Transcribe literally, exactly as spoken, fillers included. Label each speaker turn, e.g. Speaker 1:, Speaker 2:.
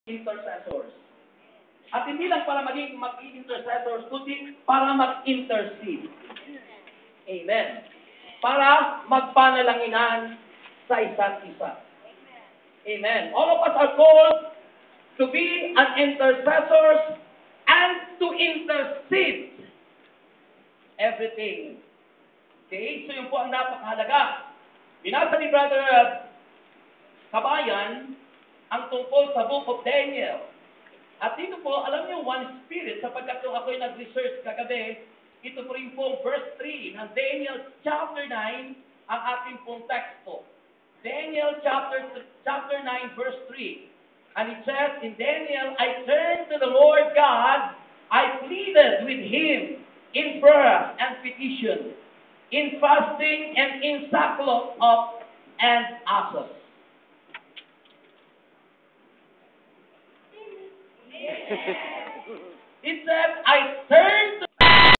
Speaker 1: intercessors. At hindi lang para maging maging intercessors, kundi para mag-intercede. Amen. Para magpanalanginan sa isa't isa. Amen. All of us are called to be an intercessors and to intercede everything. Okay? So yun po ang napakahalaga. Binasa ni Brother Kabayan ang tungkol sa Book of Daniel. At dito po, alam niyo, one spirit, sapagkat kung ako'y nag-research kagabi, ito po rin po verse three ng Daniel chapter nine ang ating pong teksto. Daniel chapter chapter nine verse three. And it says in Daniel, I turned to the Lord God, I pleaded with him in prayer and petition, in fasting and in sackcloth of and ashes. It says,